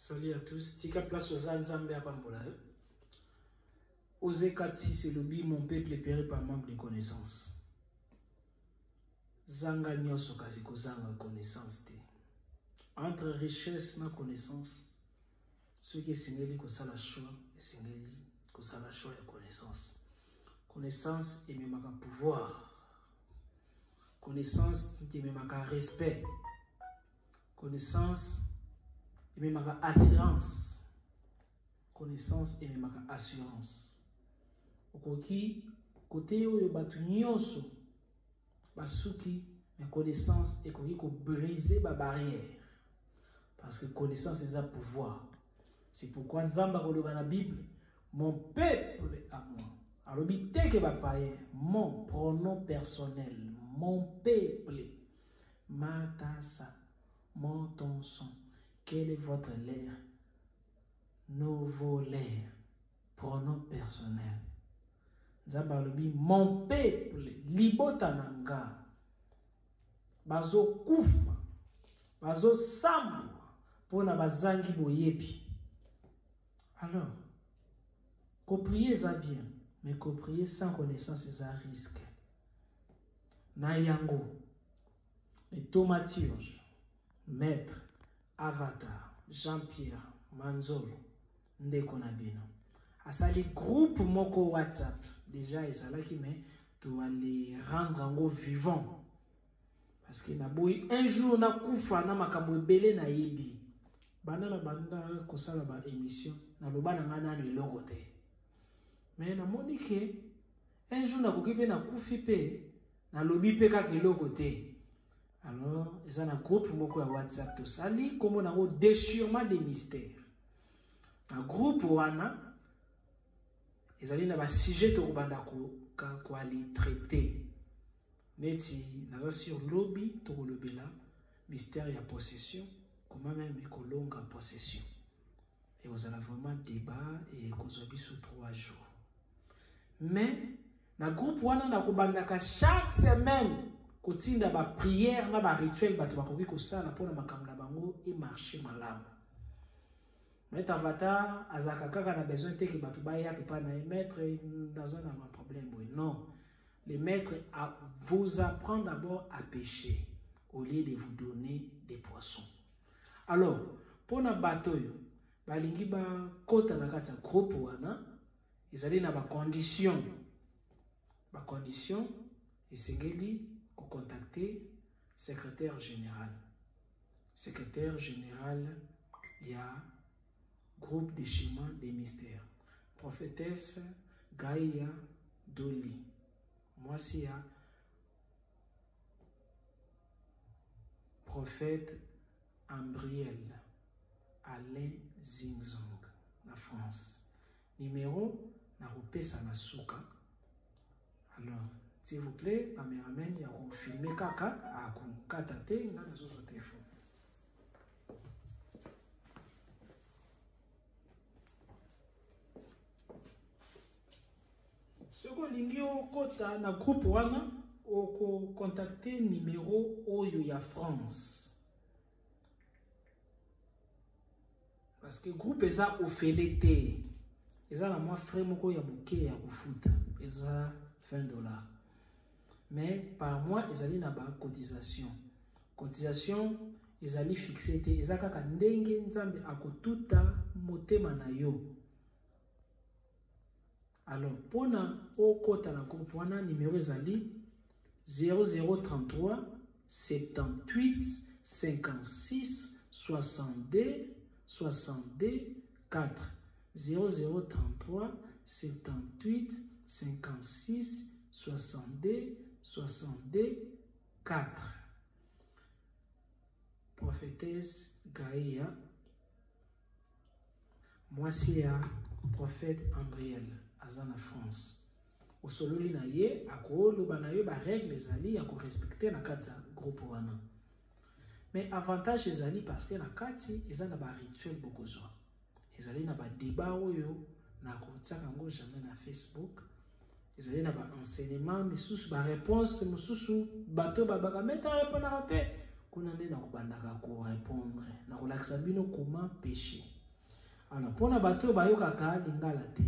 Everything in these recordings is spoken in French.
Salut à tous. Tika place aux Nzambe à Pambola. Osée 4.6 c'est le bi, mon peuple est péri par manque de connaissances. Zanga nyoso kaziko zanga connaissance te. Entre richesse na connaissance, ceux qui singeli ko sala choix, singeli ko sala choix de connaissance. Connaissance et même pouvoir. Connaissance et même respect. Connaissance et même assurance. Connaissance et même assurance. Okoki côté oyo batu nyonso basuki mais connaissance et koki ko briser ba barrière parce que connaissance c'est un pouvoir. C'est pourquoi Nzamba koloba na Bible, mon peuple à moi. Alors biteke ba païen, mon pronom personnel, mon peuple. Matasa, mon ton son. Quel est votre l'air? Nouveau l'air. Pronom personnel. Nzamba lobi, mon peuple, libota nanga. Bazo kufa. Bazo sambu. Pona bazangi boyebi. Alors, coprier ça bien, mais coprier sans connaissance c'est un risque. Nayango, les thaumaturges, Maître, Avatar, Jean-Pierre, Manzolo, Ndekonabino. Asali groupe moko WhatsApp, déjà ils sont là qui mais tu vas les rendre en vivant. Parce que na boy un jour na kufa na makambo belé na yebi. Banda kosala ba émission na loba na ngana ni logote. Mais na monike un jour na kokipe na kufi pe na lobi pe ka logote. Alors, ils ont un groupe moko ya WhatsApp to sali comme on a un déchirement des mystères. Un groupe wana ils allaient na ba sujet to banda ko ali traiter. Neti na sur lobby to lobela mystère ya possession. Comment même écolongue en possession. Et vous allez vraiment débat et vous sous 3 jours. Mais, dans le groupe, chaque semaine, quand il ba prière, ba rituel, ba tubakoki ko sala pona makamla bango et marcher malam. Mais Avatar, azaka kaka na besoin te ki ba tubaya ki pa na maître dans un problème. Non. Les maîtres vous apprend d'abord à pêcher au lieu de vous donner des poissons. Alors, pour na bateau, balingi ba kota na kata groupe wana, ils na ba condition. Ba condition, esengeli ko contacter secrétaire général. Secrétaire général, il y a groupe de chemin des mystères. Prophétesse Gaïa Doli. Moi c'est à prophète Ambriel Alain Zingzong, la France. Numéro, na repesa na souka. Alors, s'il vous plaît, caméraman, il y a filmé kaka, à katate, na na zozo téléphone. Second lingio kota na groupe wana, oko contacter numéro oyo ya France. Parce que le groupe est au félété. Ils ont la moi frère moko ya bouquet ya kufuta. Ils ont $20. Mais par mois ils allaient na ba cotisation. Cotisation ils allaient fixer te. Ils kaka ndenge nzambe akotuta motema na yo. Alors pona o kota na groupe wana numéro ezali 0033 78 56 62 62 4 0033 78 56 62 62 4. Prophétesse Gaïa. Moi c'est un prophète Ambriel Azana France. Au solo na ye akolo banayo ba règle ezali ya ko respecter na kata groupe wana. Mais avantage ezali parce que na kati ezana ba rituel bokozwa. Ezali na ba débat oyo na kotsaka ngo jamais na Facebook. Ezali na ba enseignement misusu ba réponse misusu bato ba mettre répondre te kuna nde na kobandaka ko répondre na kolakisa bino comment pécher. Alors, pour Nabato, Bayokaka, Lingala te.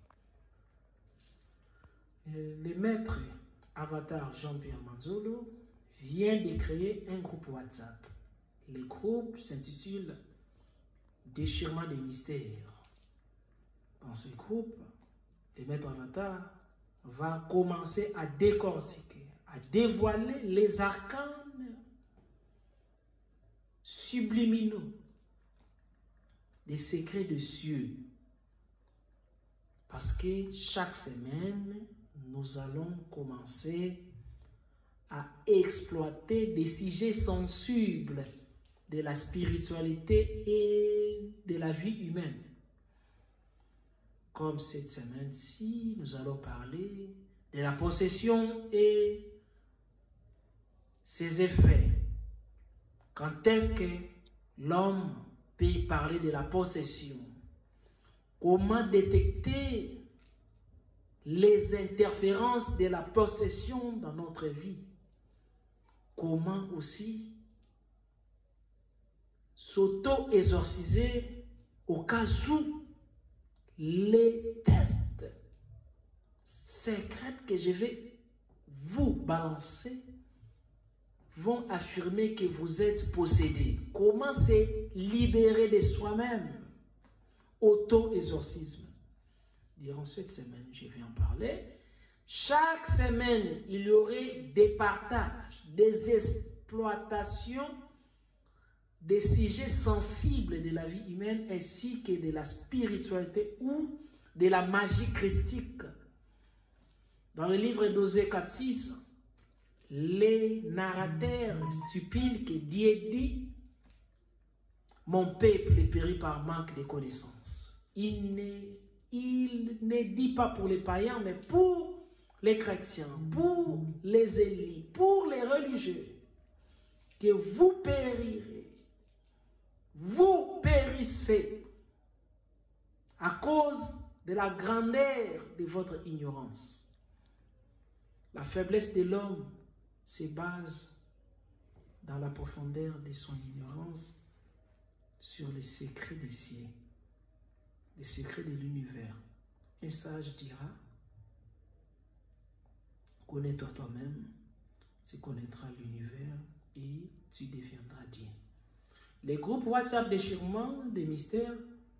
Le maître Avatar Jean-Pierre Manzolo vient de créer un groupe WhatsApp. Le groupe s'intitule Déchirement des mystères. Dans ce groupe, le maître Avatar va commencer à décortiquer, à dévoiler les arcanes subliminaux, des secrets de cieux. Parce que chaque semaine, nous allons commencer à exploiter des sujets sensibles de la spiritualité et de la vie humaine. Comme cette semaine-ci, nous allons parler de la possession et ses effets. Quand est-ce que l'homme peut parler de la possession? Comment détecter les interférences de la possession dans notre vie? Comment aussi s'auto-exorciser au cas où les tests secrets que je vais vous balancer vont affirmer que vous êtes possédé. Comment se libérer de soi-même? Auto-exorcisme. Durant cette semaine, je vais en parler. Chaque semaine, il y aurait des partages, des exploitations, des sujets sensibles de la vie humaine ainsi que de la spiritualité ou de la magie christique. Dans le livre d'Osée 4:6, les narrateurs stupides que Dieu dit, mon peuple est péri par manque de connaissances. Il ne dit pas pour les païens, mais pour les chrétiens, pour les élites, pour les religieux, que vous périrez. Vous périssez à cause de la grandeur de votre ignorance. La faiblesse de l'homme se base dans la profondeur de son ignorance sur les secrets des cieux, les secrets de l'univers. Un sage dira, connais-toi toi-même, tu connaîtras l'univers et tu deviendras Dieu. Les groupes WhatsApp Déchirement des mystères,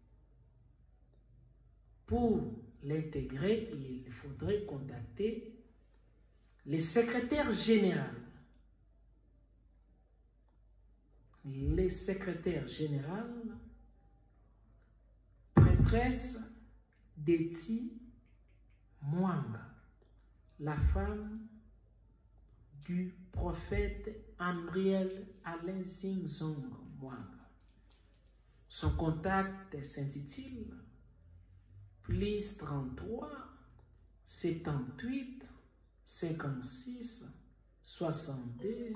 pour l'intégrer, il faudrait contacter les secrétaires généraux. Les secrétaires généraux, prêtresse Deti Mwanga, la femme du prophète Ambriel Alain Singzong Mwanga. Son contact s'intitule plus 33 78 56 62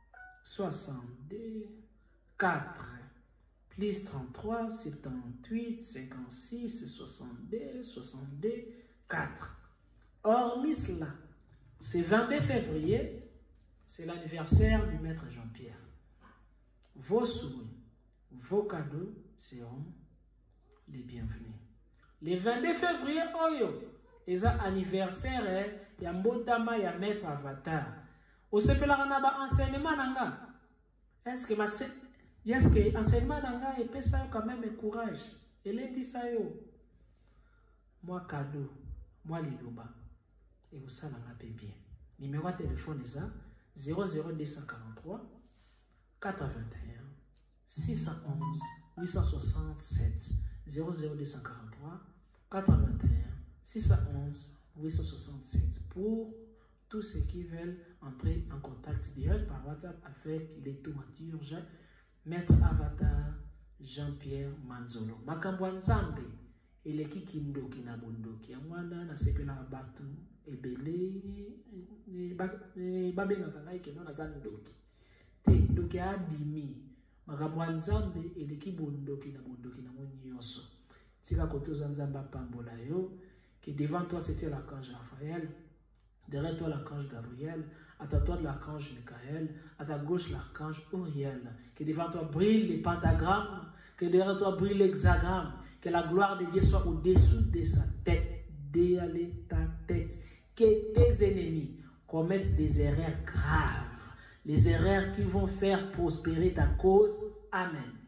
62 4 plus 33 78 56 62 62 4. Hormis cela, ce 22 février, c'est l'anniversaire du maître Jean-Pierre. Vos souhaits, vos cadeaux seront les bienvenus. Le 22 février, c'est l'anniversaire de Mbotama ya maître Avatar. Vous savez que enseignement nanga. Est-ce que l'enseignement nanga est ça quand même courage? Elle est dit ça yo. Moi cadeau, moi liloba. Et vous savez bien. Numéro de téléphone est ça 00243 81 611 867 00243 81 611 867 pour tous ceux qui veulent entrer en contact direct par WhatsApp avec les thaumaturges Maître Avatar Jean-Pierre Manzolo. Makambo Nzambe eleki kindoki na bondoki amwana na sepela batu ebele babengaka ngai keno na zandoki te ndoki abimi makambo Nzambe eleki bondoki na monyoso tika kotoza Nzamba pambola yo que devant toi c'était l'archange Raphaël, derrière toi l'archange Gabriel, à ta droite l'archange Michael, à ta gauche l'archange Uriel, que devant toi brille les pentagrammes, que derrière toi brille l'hexagramme, que Que la gloire de Dieu soit au-dessous de sa tête, derrière ta tête. Que tes ennemis commettent des erreurs graves, les erreurs qui vont faire prospérer ta cause. Amen.